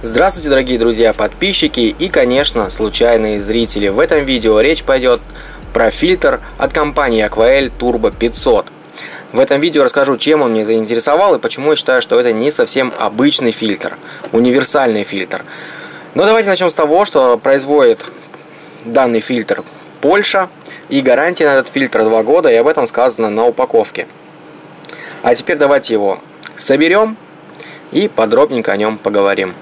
Здравствуйте, дорогие друзья, подписчики и, конечно, случайные зрители. В этом видео речь пойдет про фильтр от компании Aquael Turbo 500. В этом видео расскажу, чем он меня заинтересовал и почему я считаю, что это не совсем обычный фильтр, универсальный фильтр. Но давайте начнем с того, что производит данный фильтр Польша, и гарантия на этот фильтр 2 года, и об этом сказано на упаковке. А теперь давайте его соберем и подробненько о нем поговорим.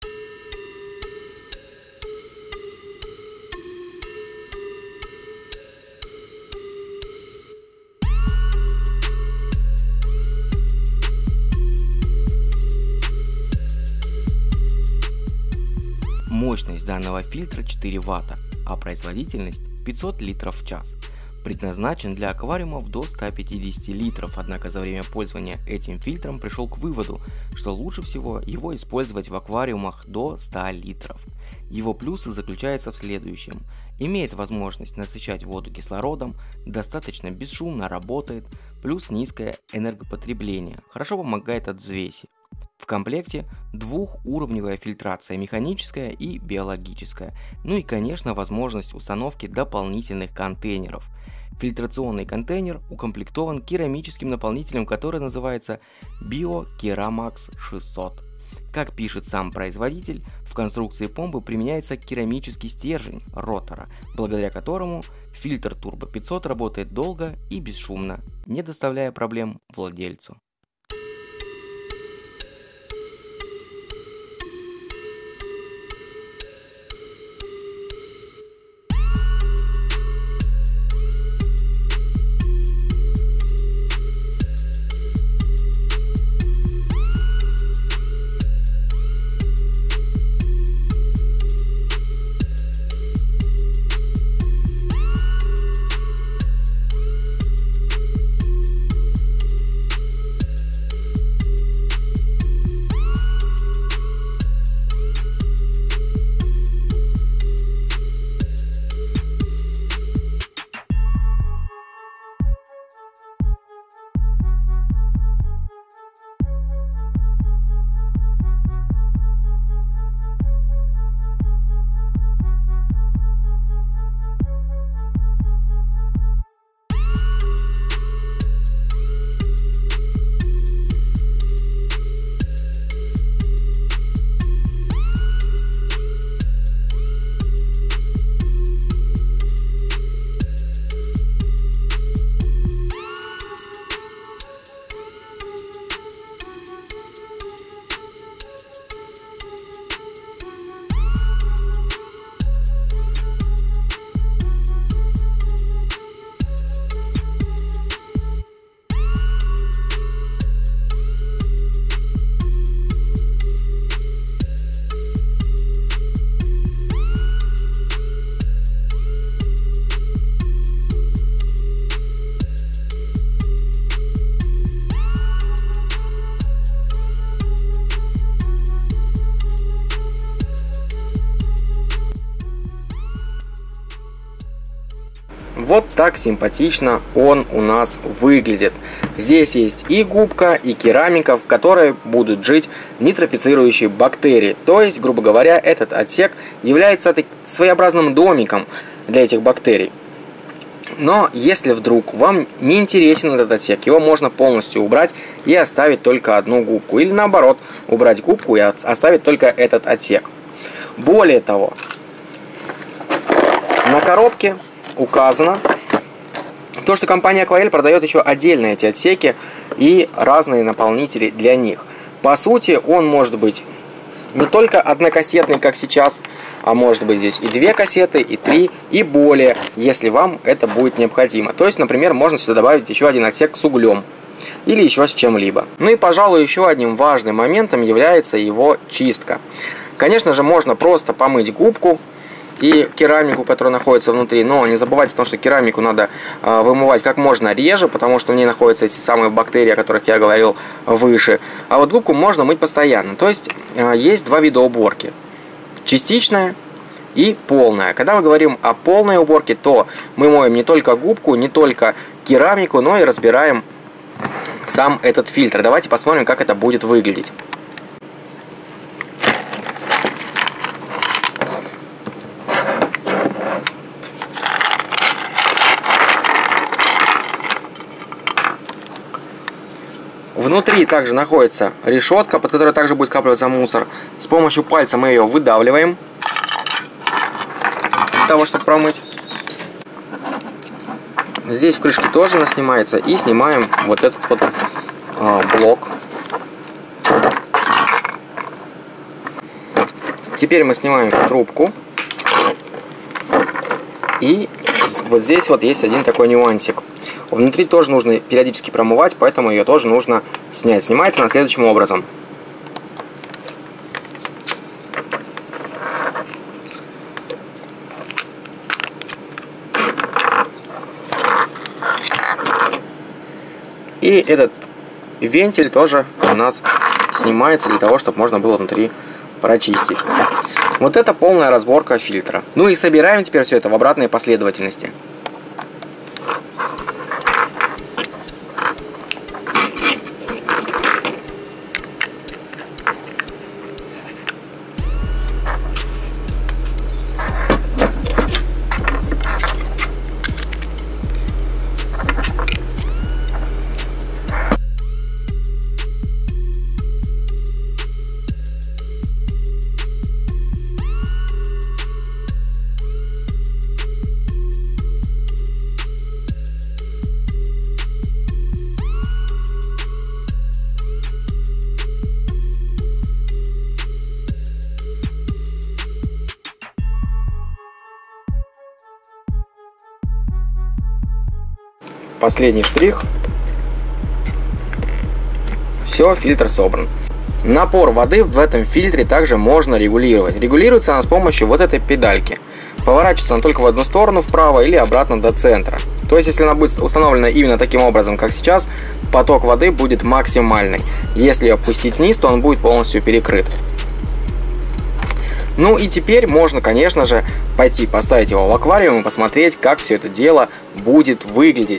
Мощность данного фильтра 4 Вт, а производительность 500 литров в час. Предназначен для аквариумов до 150 литров, однако за время пользования этим фильтром пришел к выводу, что лучше всего его использовать в аквариумах до 100 литров. Его плюсы заключаются в следующем. Имеет возможность насыщать воду кислородом, достаточно бесшумно работает, плюс низкое энергопотребление, хорошо помогает от взвеси. В комплекте двухуровневая фильтрация, механическая и биологическая, ну и, конечно, возможность установки дополнительных контейнеров. Фильтрационный контейнер укомплектован керамическим наполнителем, который называется BioKeramax 600. Как пишет сам производитель, в конструкции помпы применяется керамический стержень ротора, благодаря которому фильтр Turbo 500 работает долго и бесшумно, не доставляя проблем владельцу. Вот так симпатично он у нас выглядит. Здесь есть и губка, и керамика, в которой будут жить нитрофицирующие бактерии. То есть, грубо говоря, этот отсек является своеобразным домиком для этих бактерий. Но если вдруг вам не интересен этот отсек, его можно полностью убрать и оставить только одну губку. Или наоборот, убрать губку и оставить только этот отсек. Более того, на коробке указано то, что компания Aquael продает еще отдельно эти отсеки и разные наполнители для них. По сути, он может быть не только однокассетный, как сейчас, а может быть здесь и 2 кассеты, и 3, и более, если вам это будет необходимо. То есть, например, можно сюда добавить еще один отсек с углем или еще с чем-либо. Ну и, пожалуй, еще одним важным моментом является его чистка. Конечно же, можно просто помыть губку и керамику, которая находится внутри, но не забывайте о том, что керамику надо вымывать как можно реже, потому что в ней находятся эти самые бактерии, о которых я говорил выше. А вот губку можно мыть постоянно. То есть есть 2 вида уборки: частичная и полная. Когда мы говорим о полной уборке, то мы моем не только губку, не только керамику, но и разбираем сам этот фильтр. Давайте посмотрим, как это будет выглядеть. Внутри также находится решетка, под которой также будет скапливаться мусор. С помощью пальца мы ее выдавливаем для того, чтобы промыть. Здесь в крышке тоже она снимается. И снимаем вот этот вот блок. Теперь мы снимаем трубку. И вот здесь вот есть один такой нюансик. Внутри тоже нужно периодически промывать, поэтому ее тоже нужно снять. Снимается она следующим образом. И этот вентиль тоже у нас снимается для того, чтобы можно было внутри прочистить. Вот это полная разборка фильтра. Ну и собираем теперь все это в обратной последовательности. Последний штрих. Все, фильтр собран. Напор воды в этом фильтре также можно регулировать. Регулируется она с помощью вот этой педальки. Поворачивается она только в одну сторону, вправо или обратно до центра. То есть, если она будет установлена именно таким образом, как сейчас, поток воды будет максимальный. Если ее опустить вниз, то он будет полностью перекрыт. Ну и теперь можно, конечно же, пойти поставить его в аквариум и посмотреть, как все это дело будет выглядеть.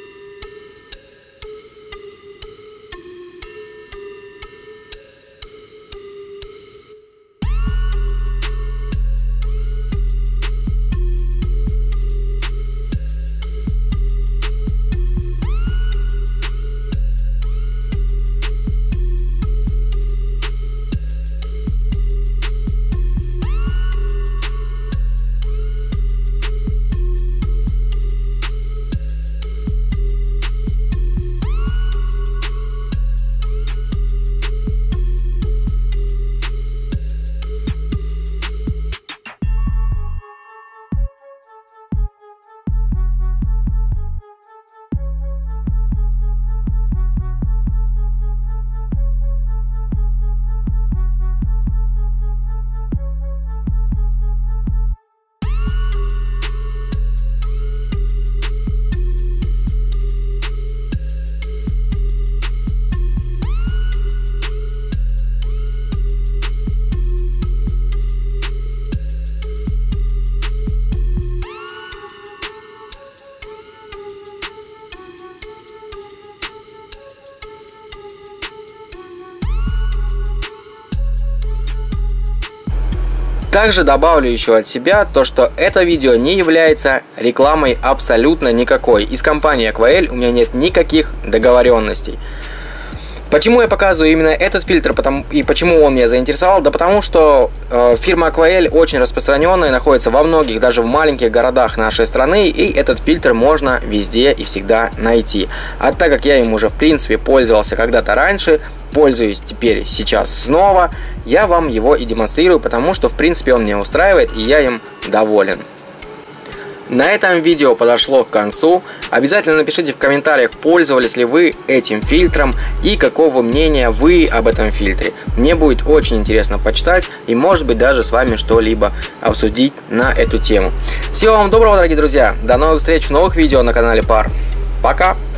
Также добавлю еще от себя то, что это видео не является рекламой абсолютно никакой. И с компанией Aquael у меня нет никаких договоренностей. Почему я показываю именно этот фильтр и почему он меня заинтересовал? Да потому что фирма Aquael очень распространенная, находится во многих, даже в маленьких городах нашей страны, и этот фильтр можно везде и всегда найти. А так как я им уже в принципе пользовался когда-то раньше, пользуюсь теперь сейчас снова, я вам его и демонстрирую, потому что в принципе он меня устраивает и я им доволен. На этом видео подошло к концу. Обязательно напишите в комментариях, пользовались ли вы этим фильтром и какого мнения вы об этом фильтре. Мне будет очень интересно почитать и, может быть, даже с вами что-либо обсудить на эту тему. Всего вам доброго, дорогие друзья. До новых встреч в новых видео на канале Пар. Пока!